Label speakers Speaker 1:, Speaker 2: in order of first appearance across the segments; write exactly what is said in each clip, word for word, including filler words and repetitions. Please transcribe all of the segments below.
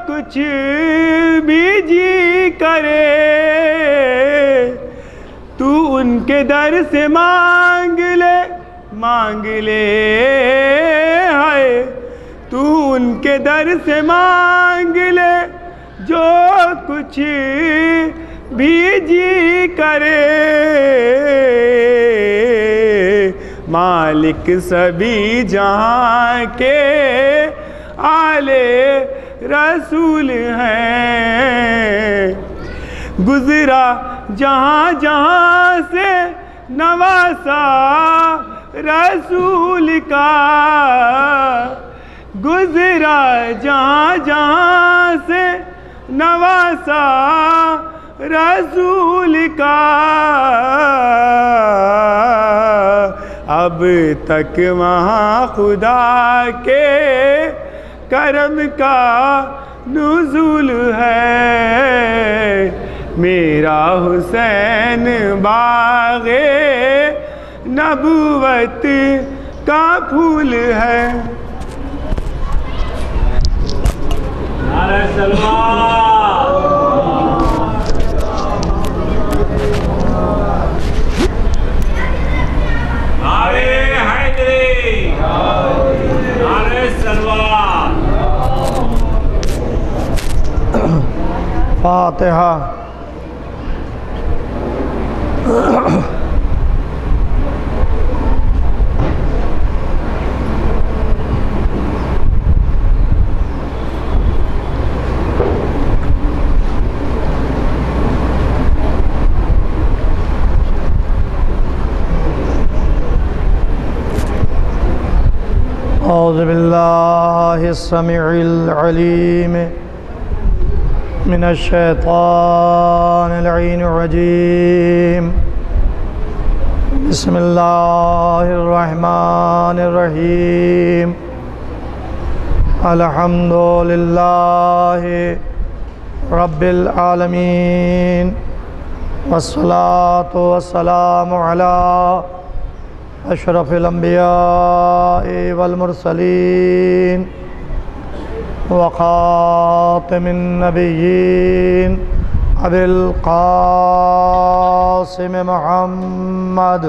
Speaker 1: کچھ بھی جی کرے تو ان کے در سے مانگ لے مانگ لے ہائے تو ان کے در سے مانگ لے جو کچھ بھی جی کرے مالک سبھی جہاں کے آلِ رسول ہیں گزرا جہاں جہاں سے نواسا رسول کا گزرا جہاں جہاں سے نواسا رسول کا اب تک وہاں خدا کے کرم کا نزول ہے میرا حسین باغ نبوت کا پھول ہے
Speaker 2: نعرہ سلوات نعرہ حیدری نعرہ سلوات
Speaker 3: فاتحہ اعوذ باللہ السمیع العلیم من الشیطان اللعین الرجیم بسم اللہ الرحمن الرحیم الحمد للہ رب العالمین والصلاة والسلام علی اشرف الانبیاء والمرسلین وخاتم النبیین ابی القاسم محمد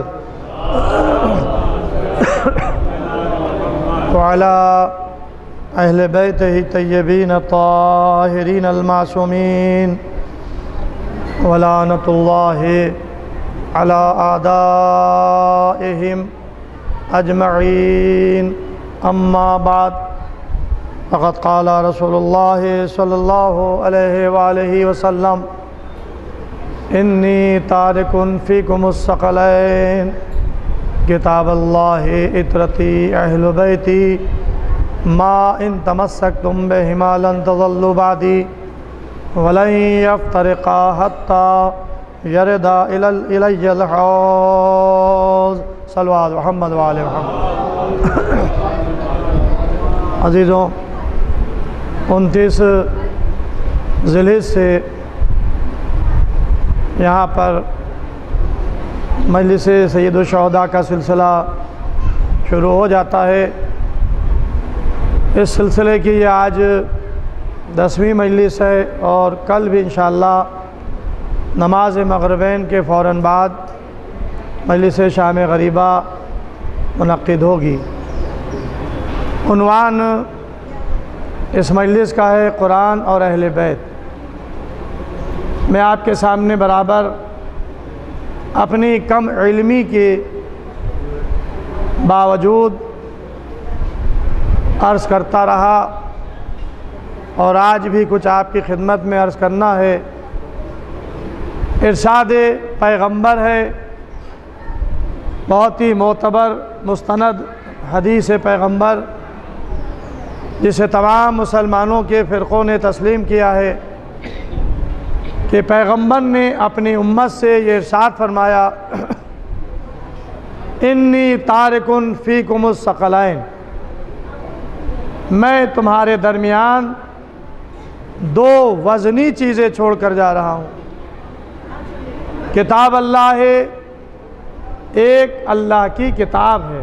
Speaker 3: وعلى اہل بیتہ طیبین الطاہرین المعصومین ولعنۃ اللہ علی اعدائہم اجمعین اما بعد فقد قال رسول اللہ صلی اللہ علیہ وآلہ وسلم انی تارک فیکم الثقلین کتاب اللہ عطرتی اہل بیتی ما ان تمسکتم بہما لن تضلوا بعدی ولن یفترقا حتی یردا الی الحوض صلوات محمد وآلہ محمد عزیزوں انتیس ذی الحجہ سے یہاں پر مجلس سید الشہداء کا سلسلہ شروع ہو جاتا ہے اس سلسلے کی یہ آج دسویں مجلس ہے اور کل بھی انشاءاللہ نماز مغربین کے فوراً بعد مجلس شام غریبہ منعقد ہوگی عنوان اس مجلس کا ہے قرآن اور اہل بیت میں آپ کے سامنے برابر اپنی کم علمی کے باوجود عرض کرتا رہا اور آج بھی کچھ آپ کی خدمت میں عرض کرنا ہے ارشاد پیغمبر ہے بہت ہی معتبر مستند حدیث پیغمبر جسے تمام مسلمانوں کے فرقوں نے تسلیم کیا ہے کہ پیغمبر نے اپنی امت سے یہ ارشاد فرمایا انی تارکن فیکم الثقلین میں تمہارے درمیان دو وزنی چیزیں چھوڑ کر جا رہا ہوں کتاب اللہ ہے ایک اللہ کی کتاب ہے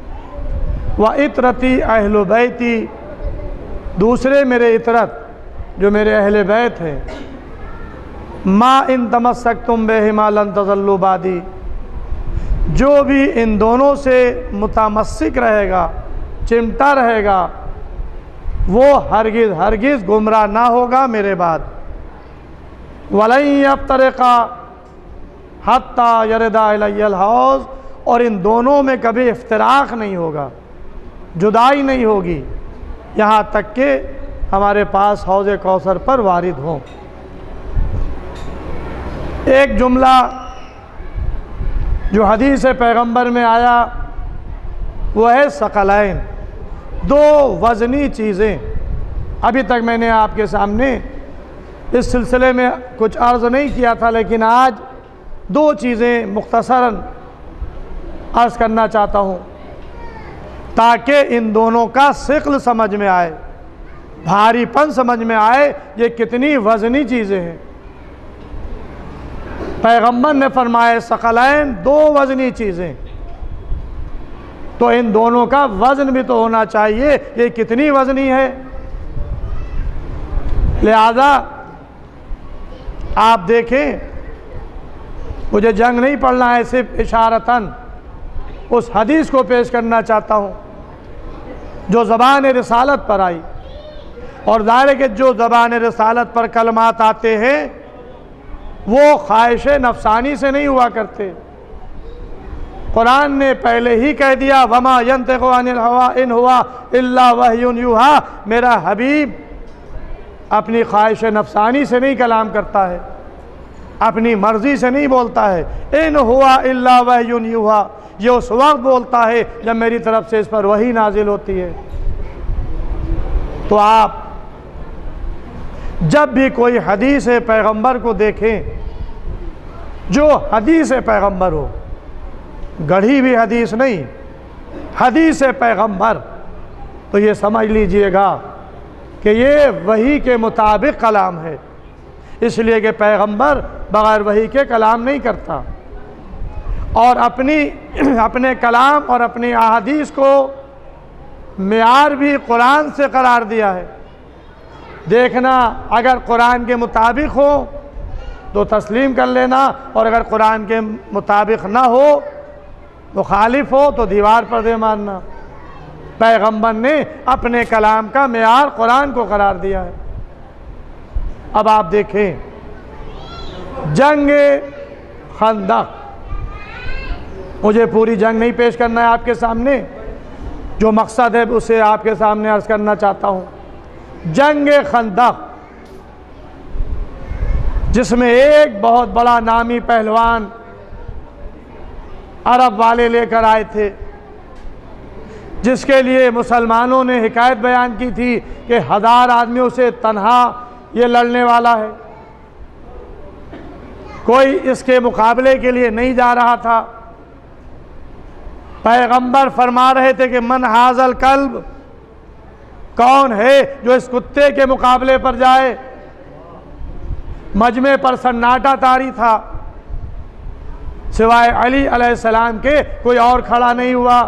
Speaker 3: وَعِطْرَتِي اہل بیتی دوسرے میرے عطرت جو میرے اہل بیت ہیں، ما ان تمسکتم بہما لن تضلوا بعدی، جو بھی ان دونوں سے متمسک رہے گا، چمٹا رہے گا، وہ ہرگز ہرگز گمراہ نہ ہوگا میرے بعد۔ وَلَن يَفْتَرِقَا حَتَّى يَرِدَ إِلَيَّ الْحَوْض، اور ان دونوں میں کبھی افتراق نہیں ہوگا، جدائی نہیں ہوگی، یہاں تک کہ ہمارے پاس حوض کوثر پر وارد ہوں۔ ایک جملہ جو حدیث پیغمبر میں آیا وہ ہے ثقلین، دو وزنی چیزیں۔ ابھی تک میں نے آپ کے سامنے اس سلسلے میں کچھ عرض نہیں کیا تھا، لیکن آج دو چیزیں مختصراً عرض کرنا چاہتا ہوں تاکہ ان دونوں کا ثقل سمجھ میں آئے، بھاری پن سمجھ میں آئے، یہ کتنی وزنی چیزیں ہیں۔ پیغمبر نے فرمایا ثقلین، دو وزنی چیزیں، تو ان دونوں کا وزن بھی تو ہونا چاہیے، یہ کتنی وزنی ہے۔ لہذا آپ دیکھیں، مجھے جنگ نہیں پڑھنا ہے، صرف اشارتاً اس حدیث کو پیش کرنا چاہتا ہوں جو زبان رسالت پر آئی، اور ظاہر ہے کہ جو زبان رسالت پر کلمات آتے ہیں وہ خواہش نفسانی سے نہیں ہوا کرتے۔ قرآن نے پہلے ہی کہہ دیا وَمَا يَنْطِقُ عَنِ الْهَوَىٰ إِنْ هُوَ إِلَّا وَحْيٌ يُوحَىٰ، میرا حبیب اپنی خواہش نفسانی سے نہیں کلام کرتا ہے، اپنی مرضی سے نہیں بولتا ہے۔ إِنْ هُوَ إِلَّا وَحْيٌ يُوحَىٰ، یہ اس وقت بولتا ہے جب میری طرف سے اس پر وحی نازل ہوتی ہے۔ تو آپ جب بھی کوئی حدیث پیغمبر کو دیکھیں جو حدیث پیغمبر ہو، گڑھی بھی حدیث نہیں، حدیث پیغمبر، تو یہ سمجھ لیجئے گا کہ یہ وحی کے مطابق کلام ہے، اس لیے کہ پیغمبر بغیر وحی کے کلام نہیں کرتا، اور اپنی اپنے کلام اور اپنی احادیث کو معیار بھی قرآن سے قرار دیا ہے۔ دیکھنا اگر قرآن کے مطابق ہو تو تسلیم کر لینا، اور اگر قرآن کے مطابق نہ ہو، مخالف ہو، تو دیوار پر دے مارنا۔ پیغمبر نے اپنے کلام کا معیار قرآن کو قرار دیا ہے۔ اب آپ دیکھیں جنگ خندق، مجھے پوری جنگ نہیں پیش کرنا ہے آپ کے سامنے، جو مقصد ہے اسے آپ کے سامنے عرض کرنا چاہتا ہوں۔ جنگ خندق، جس میں ایک بہت بڑا نامی پہلوان عرب والے لے کر آئے تھے، جس کے لیے مسلمانوں نے حکایت بیان کی تھی کہ ہزار آدمیوں سے تنہا یہ لڑنے والا ہے، کوئی اس کے مقابلے کے لیے نہیں جا رہا تھا۔ پیغمبر فرما رہے تھے کہ من ھذا الکلب، کون ہے جو اس کتے کے مقابلے پر جائے؟ مجمع پر سناٹا طاری تھا، سوائے علی علیہ السلام کے کوئی اور کھڑا نہیں ہوا۔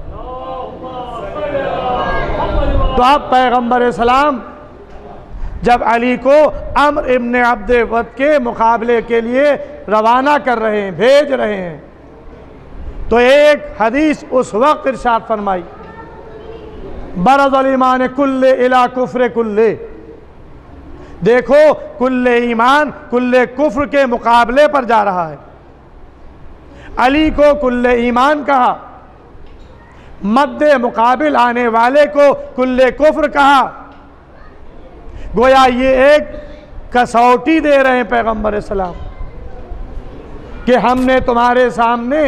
Speaker 3: تو اب پیغمبر اسلام جب علی کو عمرو ابن عبد ود کے مقابلے کے لیے روانہ کر رہے ہیں، بھیج رہے ہیں، تو ایک حدیث اس وقت ارشاد فرمائی برز الایمان کل الی کفر کل، دیکھو کل ایمان کل کفر کے مقابلے پر جا رہا ہے۔ علی کو کل ایمان کہا، مد مقابل آنے والے کو کل کفر کہا، گویا یہ ایک کسوٹی دے رہے ہیں پیغمبر اسلام کہ ہم نے تمہارے سامنے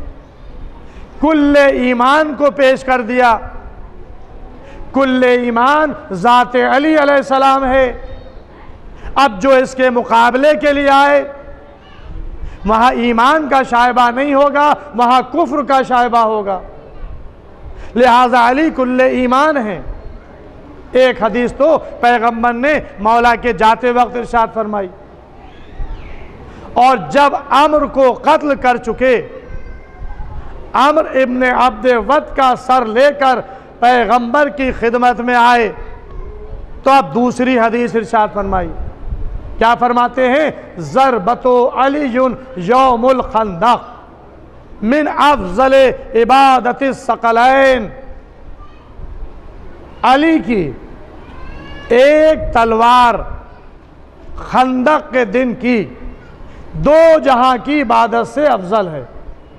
Speaker 3: کل ایمان کو پیش کر دیا۔ کل ایمان ذات علی علیہ السلام ہے، اب جو اس کے مقابلے کے لیے آئے وہاں ایمان کا شائبہ نہیں ہوگا، وہاں کفر کا شائبہ ہوگا، لہذا علی کل ایمان ہے۔ ایک حدیث تو پیغمبر نے مولا کے جاتے وقت ارشاد فرمائی، اور جب عمرو کو قتل کر چکے، عمرو ابن عبد ود کا سر لے کر پیغمبر کی خدمت میں آئے، تو اب دوسری حدیث ارشاد فرمائی، کیا فرماتے ہیں؟ ضربۃ علی یوم الخندق من افضل عبادت الثقلین، علی کی ایک تلوار خندق کے دن کی دو جہاں کی عبادت سے افضل ہے۔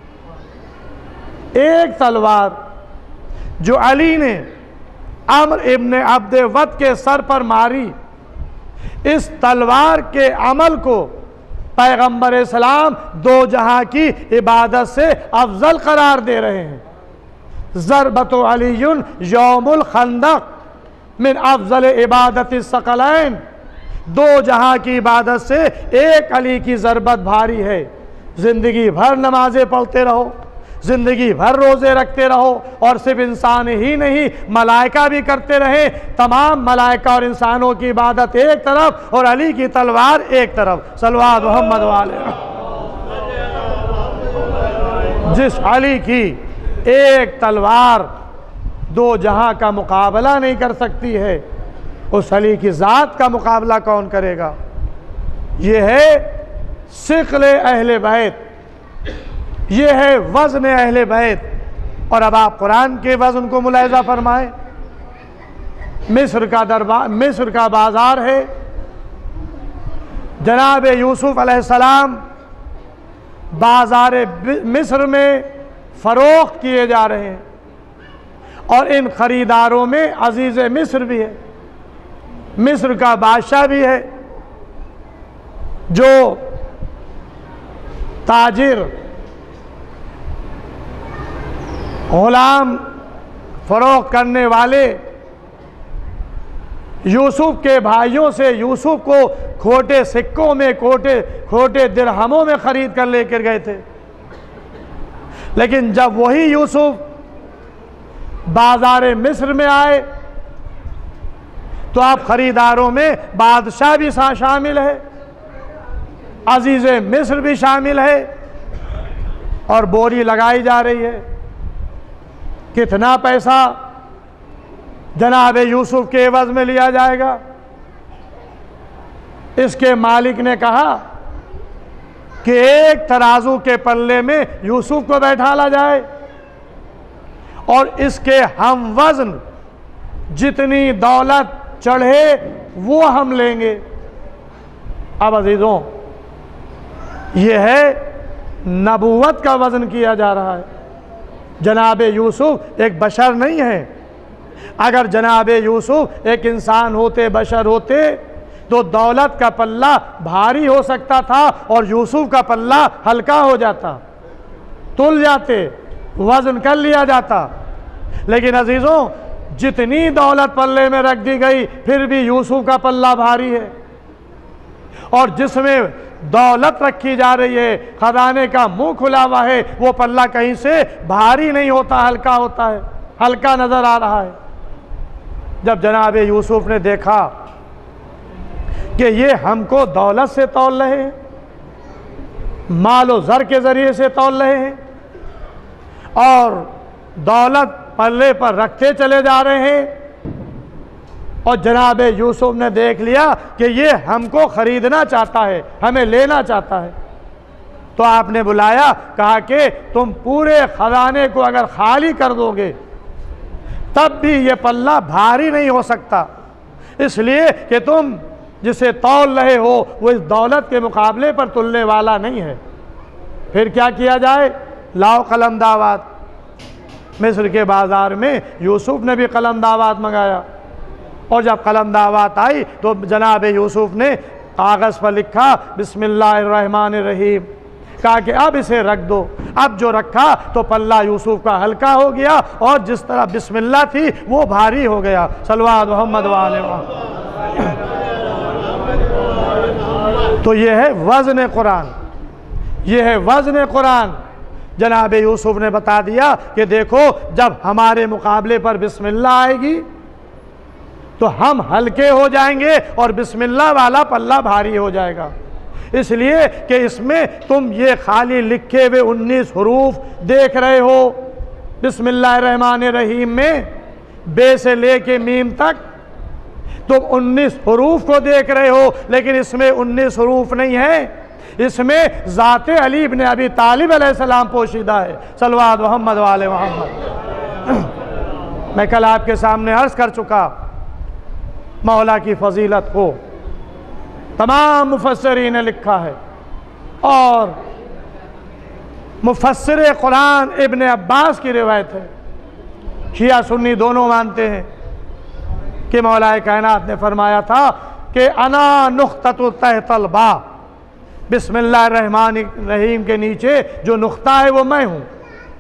Speaker 3: ایک تلوار جو علی نے عمر ابن عبد ود کے سر پر ماری، اس تلوار کے عمل کو پیغمبر اسلام دو جہاں کی عبادت سے افضل قرار دے رہے ہیں۔ ضربۃ علی یوم الخندق من افضل عبادت الثقلین، دو جہاں کی عبادت سے ایک علی کی ضربت بھاری ہے۔ زندگی بھر نمازیں پڑھتے رہو، زندگی بھر روزے رکھتے رہو، اور صرف انسان ہی نہیں ملائکہ بھی کرتے رہے، تمام ملائکہ اور انسانوں کی عبادت ایک طرف اور علی کی تلوار ایک طرف۔ صلوات محمد والے، جس علی کی ایک تلوار دو جہاں کا مقابلہ نہیں کر سکتی ہے، اس علی کی ذات کا مقابلہ کون کرے گا؟ یہ ہے ثقل اہل بیت، یہ ہے وزن اہل بیت۔ اور اب آپ قرآن کے وزن کو ملاحظہ فرمائیں۔ مصر کا دربار، مصر کا بازار ہے، جناب یوسف علیہ السلام بازار مصر میں فروخت کیے جا رہے ہیں، اور ان خریداروں میں عزیز مصر بھی ہے، مصر کا بادشاہ بھی ہے، جو تاجر غلام فروخت کرنے والے یوسف کے بھائیوں سے یوسف کو کھوٹے سکوں میں کھوٹے کھوٹے درہموں میں خرید کر لے کر گئے تھے، لیکن جب وہی یوسف بازار مصر میں آئے تو آپ خریداروں میں بادشاہ بھی شامل ہے، عزیز مصر بھی شامل ہے، اور بوری لگائی جا رہی ہے۔ کتنا پیسہ جناب یوسف کے عوض میں لیا جائے گا؟ اس کے مالک نے کہا کہ ایک ترازو کے پلے میں یوسف کو بیٹھالا جائے، اور اس کے ہم وزن جتنی دولت چڑھے وہ ہم لیں گے۔ اب عزیزوں، یہ ہے نبوت کا وزن کیا جا رہا ہے۔ جناب یوسف ایک بشر نہیں ہے۔ اگر جناب یوسف ایک انسان ہوتے، بشر ہوتے، تو دولت کا پلہ بھاری ہو سکتا تھا اور یوسف کا پلہ ہلکا ہو جاتا، تل جاتے، وزن کر لیا جاتا۔ لیکن عزیزوں، جتنی دولت پلے میں رکھ دی گئی پھر بھی یوسف کا پلہ بھاری ہے، اور جس میں دولت رکھی جا رہی ہے، خزانے کا منہ کھلا ہوا ہے، وہ پلہ کہیں سے بھاری نہیں ہوتا، ہلکا ہوتا ہے، ہلکا نظر آ رہا ہے۔ جب جناب یوسف نے دیکھا کہ یہ ہم کو دولت سے تول رہے ہیں، مال و زر کے ذریعے سے تول رہے ہیں، اور دولت پلے پر رکھتے چلے جا رہے ہیں، اور جناب یوسف نے دیکھ لیا کہ یہ ہم کو خریدنا چاہتا ہے، ہمیں لینا چاہتا ہے، تو آپ نے بلایا، کہا کہ تم پورے خزانے کو اگر خالی کر دو گے تب بھی یہ پلہ بھاری نہیں ہو سکتا، اس لیے کہ تم جسے تول رہے ہو وہ اس دولت کے مقابلے پر تلنے والا نہیں ہے۔ پھر کیا کیا جائے؟ لاؤ قلم دعوات۔ مصر کے بازار میں یوسف نے بھی قلم دعوات منگایا، اور جب قلم دعوات آئی تو جناب یوسف نے کاغذ پر لکھا بسم اللہ الرحمن الرحیم، کہا کہ اب اسے رکھ دو۔ اب جو رکھا تو پلہ یوسف کا ہلکا ہو گیا، اور جس طرح بسم اللہ تھی وہ بھاری ہو گیا۔ صلوات محمد وآلہ محمد۔ تو یہ ہے وزن قرآن، یہ ہے وزن قرآن۔ جناب یوسف نے بتا دیا کہ دیکھو، جب ہمارے مقابلے پر بسم اللہ آئے گی تو ہم ہلکے ہو جائیں گے، اور بسم اللہ والا پلہ بھاری ہو جائے گا، اس لیے کہ اس میں تم یہ خالی لکھے ہوئے انیس حروف دیکھ رہے ہو۔ بسم اللہ الرحمن الرحیم میں بے سے لے کے میم تک تم انیس حروف کو دیکھ رہے ہو، لیکن اس میں انیس حروف نہیں ہیں، اس میں ذات علی ابن ابی طالب علیہ السلام پوشیدہ ہے۔ صلوات محمد وآل محمد۔ میں کل آپ کے سامنے عرض کر چکا مولا کی فضیلت کو تمام مفسرین نے لکھا ہے، اور مفسر قرآن ابن عباس کی روایت ہے، شیعہ سنی دونوں مانتے ہیں کہ مولا کائنات نے فرمایا تھا کہ انا نقطۃ تحت الباء، بسم اللہ الرحمن الرحیم کے نیچے جو نقطہ ہے وہ میں ہوں۔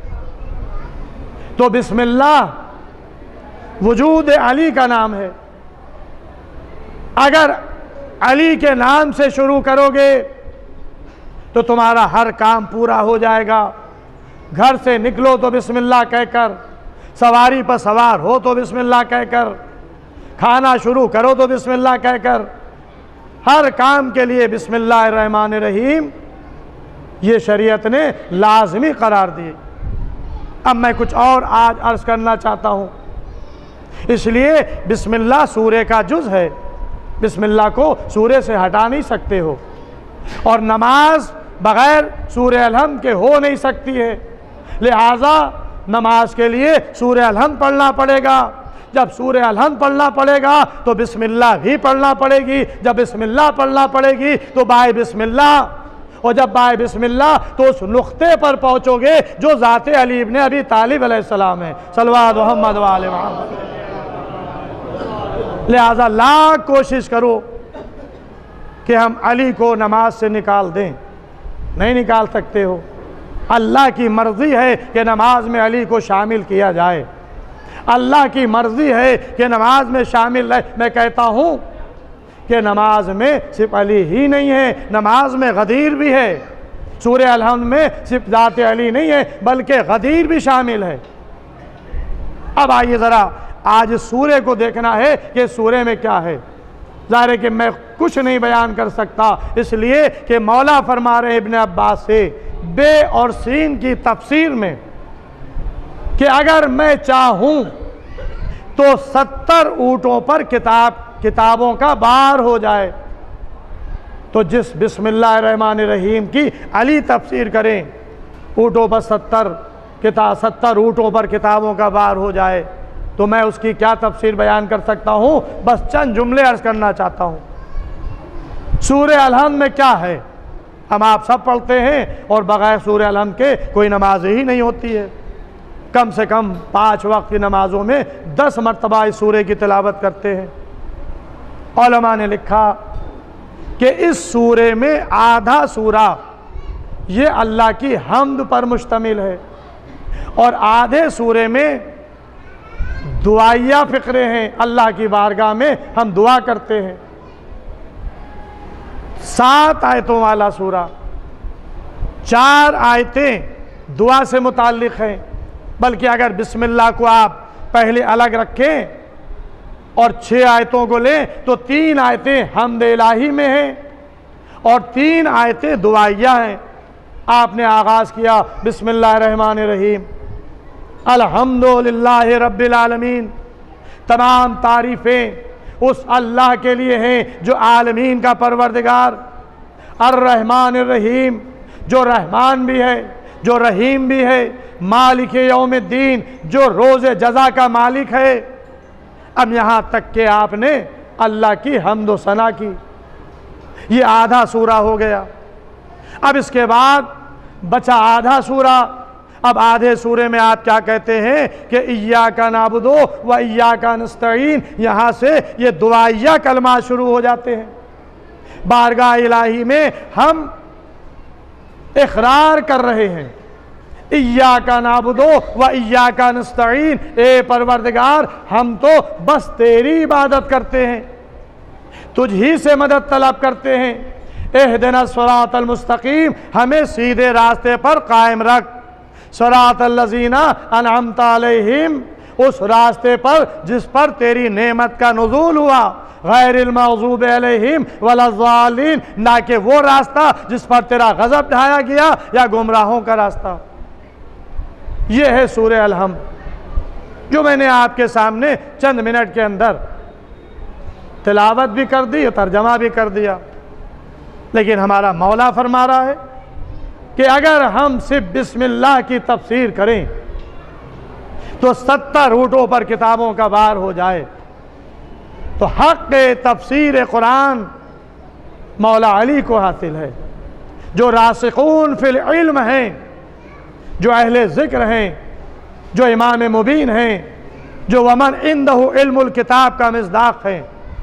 Speaker 3: تو بسم اللہ وجود علی کا نام ہے، اگر علی کے نام سے شروع کرو گے تو تمہارا ہر کام پورا ہو جائے گا۔ گھر سے نکلو تو بسم اللہ کہہ کر، سواری پر سوار ہو تو بسم اللہ کہہ کر، کھانا شروع کرو تو بسم اللہ کہہ کر، ہر کام کے لیے بسم اللہ الرحمن الرحیم یہ شریعت نے لازمی قرار دی۔ اب میں کچھ اور آج عرض کرنا چاہتا ہوں، اس لیے بسم اللہ سورہ کا جز ہے، بسم اللہ کو سورہ سے ہٹا نہیں سکتے ہو، اور نماز بغیر سورہ الحمد کے ہو نہیں سکتی ہے، لہٰذا نماز کے لیے سورہ الحمد پڑھنا پڑے گا۔ جب سورہ الحمد پڑھنا پڑے گا تو بسم اللہ بھی پڑھنا پڑے گی، جب بسم اللہ پڑھنا پڑے گی تو بائے بسم اللہ، اور جب بائے بسم اللہ تو اس نقطے پر پہنچو گے جو ذات علی ابن ابی طالب علیہ السلام ہے۔ صلوات محمد وآل محمد۔ لہذا لاکھ کوشش کرو کہ ہم علی کو نماز سے نکال دیں، نہیں نکال سکتے ہو۔ اللہ کی مرضی ہے کہ نماز میں علی کو شامل کیا جائے، اللہ کی مرضی ہے کہ نماز میں شامل رہے۔ میں کہتا ہوں کہ نماز میں صرف علی ہی نہیں ہے، نماز میں غدیر بھی ہے، سورہ الحمد میں صرف ذات علی نہیں ہے بلکہ غدیر بھی شامل ہے۔ اب آئیے ذرا آج سورہ کو دیکھنا ہے کہ سورہ میں کیا ہے۔ ظاہر ہے کہ میں کچھ نہیں بیان کر سکتا، اس لیے کہ مولا فرما رہے ابن عباس سے بے اور سین کی تفسیر میں کہ اگر میں چاہوں تو ستر اونٹوں پر کتاب کتابوں کا بار ہو جائے، تو جس بسم اللہ الرحمن الرحیم کی علی تفسیر کریں، اونٹوں پر ستر کتاب ستر اونٹوں پر کتابوں کا بار ہو جائے، تو میں اس کی کیا تفسیر بیان کر سکتا ہوں؟ بس چند جملے عرض کرنا چاہتا ہوں۔ سورہ الحمد میں کیا ہے؟ ہم آپ سب پڑھتے ہیں، اور بغیر سورہ الحمد کے کوئی نماز ہی نہیں ہوتی ہے۔ کم سے کم پانچ وقت کی نمازوں میں دس مرتبہ اس سورہ کی تلاوت کرتے ہیں۔ علماء نے لکھا کہ اس سورہ میں آدھا سورہ یہ اللہ کی حمد پر مشتمل ہے، اور آدھے سورہ میں دعائیہ فقرے ہیں، اللہ کی بارگاہ میں ہم دعا کرتے ہیں۔ سات آیتوں والا سورہ، چار آیتیں دعا سے متعلق ہیں، بلکہ اگر بسم اللہ کو آپ پہلے الگ رکھیں اور چھ آیتوں کو لیں تو تین آیتیں حمد الہی میں ہیں اور تین آیتیں دعائیہ ہیں۔ آپ نے آغاز کیا بسم اللہ الرحمن الرحیم، الحمدللہ رب العالمین، تمام تعریفیں اس اللہ کے لیے ہیں جو عالمین کا پروردگار، الرحمن الرحیم جو رحمان بھی ہے جو رحیم بھی ہے، مالک یوم الدین جو روز جزا کا مالک ہے۔ اب یہاں تک کہ آپ نے اللہ کی حمد و ثنا کی، یہ آدھا سورہ ہو گیا۔ اب اس کے بعد بچا آدھا سورہ۔ اب آدھے سورے میں آپ کیا کہتے ہیں کہ ایاک نعبد و ایاک نستعین، یہاں سے یہ دعائیہ کلمات شروع ہو جاتے ہیں۔ بارگاہ الہی میں ہم اقرار کر رہے ہیں، ایاک نعبد و ایاک نستعین، اے پروردگار ہم تو بس تیری عبادت کرتے ہیں، تجھ ہی سے مدد طلب کرتے ہیں۔ اہدنا الصراط المستقیم، ہمیں سیدھے راستے پر قائم رکھ۔ صراط الذین انعمت علیہم، اس راستے پر جس پر تیری نعمت کا نزول ہوا، غیر المغضوب علیہم ولا الضالین، نہ کہ وہ راستہ جس پر تیرا غضب ڈھایا گیا یا گمراہوں کا راستہ۔ یہ ہے سورہ الحمد، جو میں نے آپ کے سامنے چند منٹ کے اندر تلاوت بھی کر دی اور ترجمہ بھی کر دیا، لیکن ہمارا مولا فرما رہا ہے کہ اگر ہم صرف بسم اللہ کی تفسیر کریں تو ستر اونٹوں پر کتابوں کا بار ہو جائے۔ تو حق تفسیر قرآن مولا علی کو حاصل ہے، جو راسخون فی العلم ہیں، جو اہل ذکر ہیں، جو امام مبین ہیں، جو ومن عنده علم الکتاب کا مصداق ہیں۔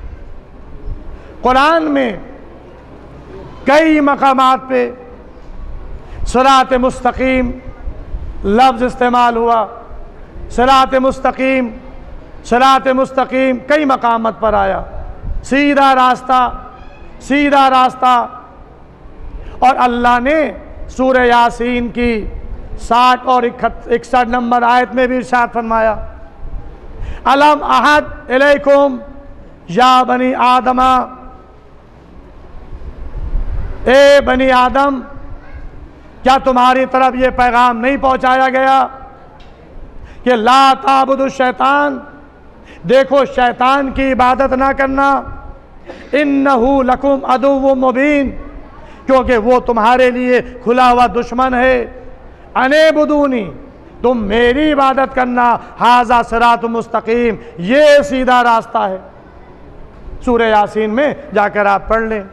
Speaker 3: قرآن میں کئی مقامات پہ صراط مستقیم لفظ استعمال ہوا، صراط مستقیم صراط مستقیم کئی مقامات پر آیا، سیدھا راستہ سیدھا راستہ۔ اور اللہ نے سورہ یاسین کی ساٹھ اور اکسٹھ نمبر آیت میں بھی ارشاد فرمایا، الم احد الیکم یا بنی آدم، اے بنی آدم کیا تمہاری طرف یہ پیغام نہیں پہنچایا گیا کہ لا تعبدوا الشیطان، دیکھو شیطان کی عبادت نہ کرنا، انہ لکم عدو مبین، کیونکہ وہ تمہارے لیے کھلا ہوا دشمن ہے، انعبدونی، تم میری عبادت کرنا، ھذا صراط مستقیم، یہ سیدھا راستہ ہے۔ سورہ یاسین میں جا کر آپ پڑھ لیں۔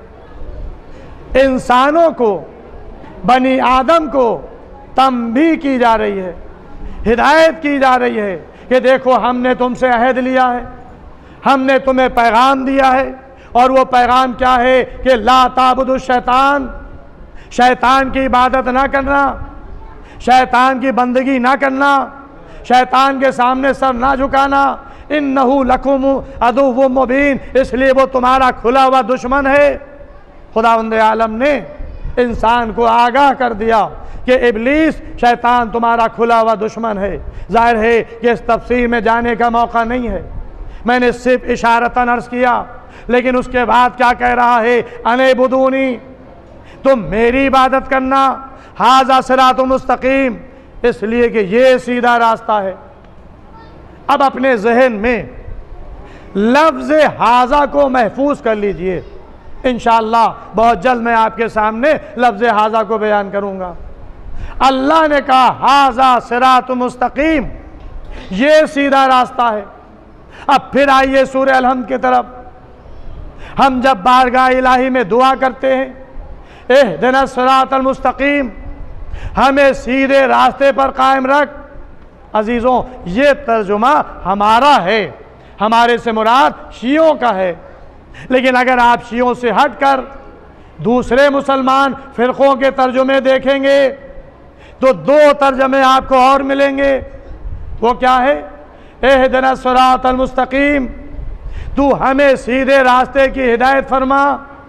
Speaker 3: انسانوں کو، بنی آدم کو تنبیہ کی جا رہی ہے، ہدایت کی جا رہی ہے کہ دیکھو ہم نے تم سے عہد لیا ہے، ہم نے تمہیں پیغام دیا ہے، اور وہ پیغام کیا ہے کہ لا تعبدوا الشیطان، شیطان کی عبادت نہ کرنا، شیطان کی بندگی نہ کرنا، شیطان کے سامنے سر نہ جھکانا، انہ لکم عدو مبین، اس لیے وہ تمہارا کھلا ہوا دشمن ہے۔ خداوند عالم نے انسان کو آگاہ کر دیا کہ ابلیس شیطان تمہارا کھلا ہوا دشمن ہے۔ ظاہر ہے کہ اس تفسیر میں جانے کا موقع نہیں ہے، میں نے صرف اشارتاً عرض کیا، لیکن اس کے بعد کیا کہہ رہا ہے، انعبدونی، تم میری عبادت کرنا، ھذا صراط مستقیم، اس لیے کہ یہ سیدھا راستہ ہے۔ اب اپنے ذہن میں لفظ ھذا کو محفوظ کر لیجئے، انشاءاللہ بہت جلد میں آپ کے سامنے لفظ ھذا کو بیان کروں گا۔ اللہ نے کہا ھذا صراط مستقیم، یہ سیدھا راستہ ہے۔ اب پھر آئیے سورہ الحمد کی طرف۔ ہم جب بارگاہ الہی میں دعا کرتے ہیں اہدنا الصراط المستقیم، ہمیں سیدھے راستے پر قائم رکھ، عزیزوں یہ ترجمہ ہمارا ہے، ہمارے سے مراد شیعوں کا ہے، لیکن اگر آپ شیعوں سے ہٹ کر دوسرے مسلمان فرقوں کے ترجمے دیکھیں گے تو دو ترجمے آپ کو اور ملیں گے۔ وہ کیا ہے؟ اہدنا الصراط المستقیم، تو ہمیں سیدھے راستے کی ہدایت فرما،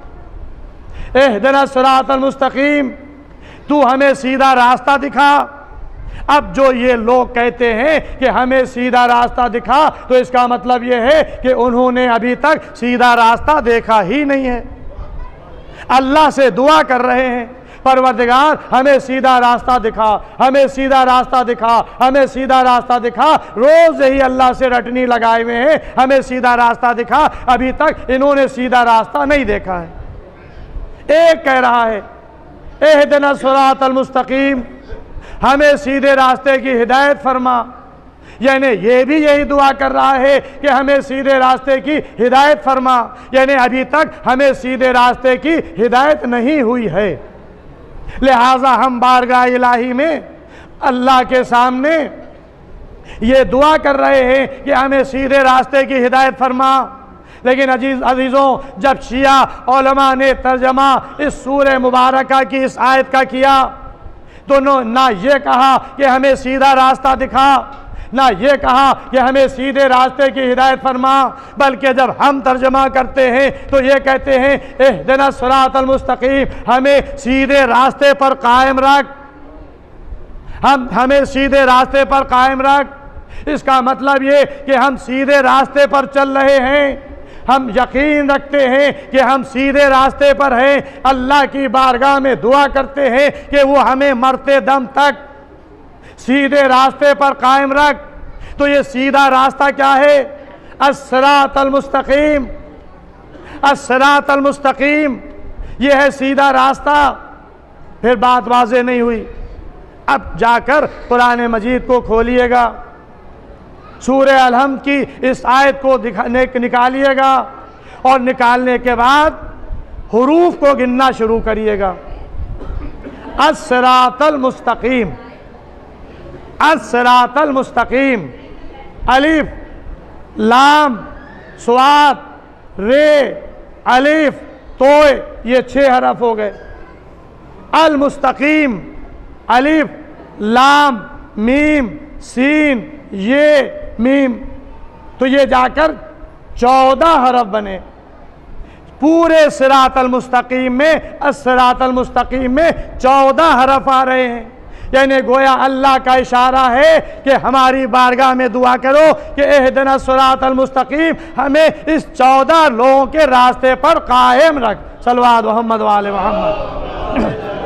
Speaker 3: اہدنا الصراط المستقیم، تو ہمیں سیدھا راستہ دکھا۔ اب جو یہ لوگ کہتے ہیں کہ ہمیں سیدھا راستہ دکھا، تو اس کا مطلب یہ ہے کہ انہوں نے ابھی تک سیدھا راستہ دیکھا ہی نہیں ہے۔ اللہ سے دعا کر رہے ہیں، پروردگار ہمیں سیدھا راستہ دکھا، ہمیں سیدھا راستہ دکھا، ہمیں سیدھا راستہ دکھا، روز ہی اللہ سے رٹنی لگائے ہوئے ہیں، ہمیں سیدھا راستہ دکھا، ابھی تک انہوں نے سیدھا راستہ نہیں دیکھا ہے۔ ایک کہہ رہا ہے اہدنا الصراط المستقیم، ہمیں سیدھے راستے کی ہدایت فرما، یعنی یہ بھی یہی دعا کر رہا ہے کہ ہمیں سیدھے راستے کی ہدایت فرما، یعنی ابھی تک ہمیں سیدھے راستے کی ہدایت نہیں ہوئی ہے۔ لہٰذا ہم بارگاہ الہی میں اللہ کے سامنے یہ دعا کر رہے ہیں کہ ہمیں سیدھے راستے کی ہدایت فرما۔ لیکن عزیز عزیزوں جب شیعہ علماء نے ترجمہ اس سورہ مبارکہ کی اس آیت کا کیا تو نہ یہ کہا کہ ہمیں سیدھا راستہ دکھا، نہ یہ کہا کہ ہمیں سیدھے راستے کی ہدایت فرما، بلکہ جب ہم ترجمہ کرتے ہیں تو یہ کہتے ہیں اہدنا الصراط المستقیم، ہمیں سیدھے راستے پر قائم رکھ، ہم ہمیں سیدھے راستے پر قائم رکھ۔ اس کا مطلب یہ کہ ہم سیدھے راستے پر چل رہے ہیں، ہم یقین رکھتے ہیں کہ ہم سیدھے راستے پر ہیں، اللہ کی بارگاہ میں دعا کرتے ہیں کہ وہ ہمیں مرتے دم تک سیدھے راستے پر قائم رکھ۔ تو یہ سیدھا راستہ کیا ہے؟ الصراط المستقیم، الصراط المستقیم، یہ ہے سیدھا راستہ۔ پھر بات واضح نہیں ہوئی، اب جا کر قرآن مجید کو کھولیے گا، سورہ الحمد کی اس آیت کو نکالیے گا، اور نکالنے کے بعد حروف کو گننا شروع کریے گا۔ الصراط المستقیم، الصراط المستقیم، الف لام صاد رے الف توئے، یہ چھ حرف ہو گئے۔ المستقیم، الف لام میم سین یہ میم، تو یہ جا کر چودہ حرف بنے۔ پورے صراط المستقیم میں، الصراط المستقیم میں چودہ حرف آ رہے ہیں، یعنی گویا اللہ کا اشارہ ہے کہ ہماری بارگاہ میں دعا کرو کہ اہدنا الصراط المستقیم، ہمیں اس چودہ لوگوں کے راستے پر قائم رکھ۔ صلوات محمد وآل محمد،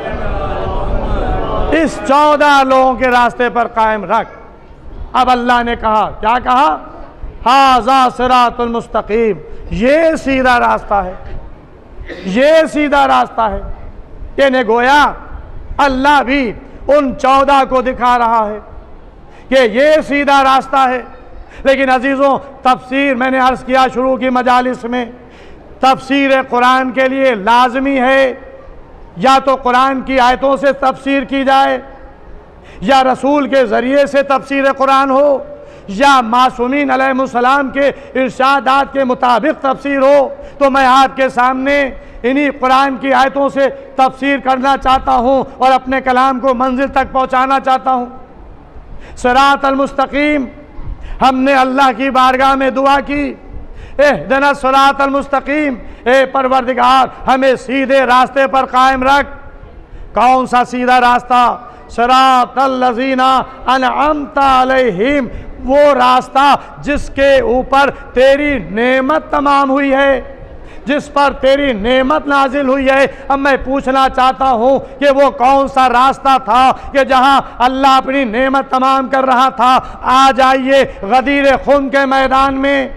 Speaker 3: اس چودہ لوگوں کے راستے پر قائم رکھ۔ اب اللہ نے کہا، کیا کہا؟ ھذا صراط المستقیم، یہ سیدھا راستہ ہے، یہ سیدھا راستہ ہے۔ یعنی گویا اللہ بھی ان چودہ کو دکھا رہا ہے کہ یہ سیدھا راستہ ہے۔ لیکن عزیزوں، تفسیر میں نے عرض کیا شروع کی مجالس میں، تفسیر قرآن کے لیے لازمی ہے یا تو قرآن کی آیتوں سے تفسیر کی جائے، یا رسول کے ذریعے سے تفسیر قرآن ہو، یا معصومین علیہ السلام کے ارشادات کے مطابق تفسیر ہو۔ تو میں آپ کے سامنے انہی قرآن کی آیتوں سے تفسیر کرنا چاہتا ہوں اور اپنے کلام کو منزل تک پہنچانا چاہتا ہوں۔ صراط المستقیم، ہم نے اللہ کی بارگاہ میں دعا کی، اہدنا الصراط المستقیم، اے پروردگار ہمیں سیدھے راستے پر قائم رکھ۔ کون سا سیدھا راستہ؟ صراط الذین انعمت علیہم، وہ راستہ جس کے اوپر تیری نعمت تمام ہوئی ہے، جس پر تیری نعمت نازل ہوئی ہے۔ اب میں پوچھنا چاہتا ہوں کہ وہ کون سا راستہ تھا کہ جہاں اللہ اپنی نعمت تمام کر رہا تھا؟ آ جائیے غدیر خون کے میدان میں،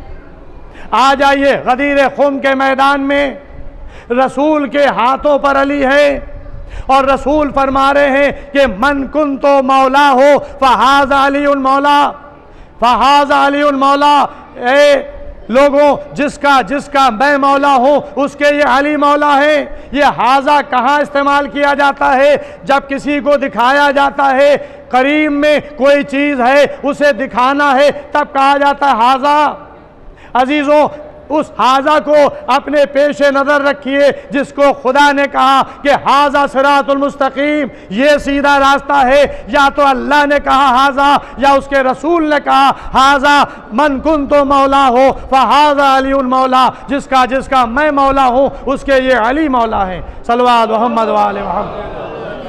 Speaker 3: آ جائیے غدیر خون کے میدان میں، رسول کے ہاتھوں پر علی ہے، اور رسول فرما رہے ہیں کہ من کن تو مولا ہو فہذا علی مولا، فہذا علی مولا۔ اے لوگوں، جس کا جس کا میں مولا ہوں اس کے یہ علی مولا ہے۔ یہ ہاذا کہاں استعمال کیا جاتا ہے؟ جب کسی کو دکھایا جاتا ہے، قریب میں کوئی چیز ہے اسے دکھانا ہے، تب کہا جاتا ہے ہاذا۔ عزیزوں، اس ہاذا کو اپنے پیش نظر رکھیے، جس کو خدا نے کہا کہ ہاذا صراط المستقیم، یہ سیدھا راستہ ہے، یا تو اللہ نے کہا ہاذا، یا اس کے رسول نے کہا ہاذا من کنت مولا ہو فہذا علی مولا، جس کا جس کا میں مولا ہوں اس کے یہ علی مولا ہیں۔ صلوات محمد وآل محمد۔